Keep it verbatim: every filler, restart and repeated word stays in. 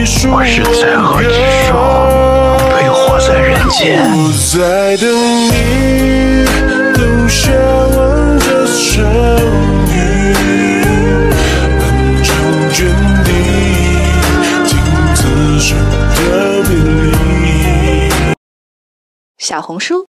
我是在何之手被活在人间。 我在等你，留下完这生命，漫长卷地，镜子上的美丽。 小红书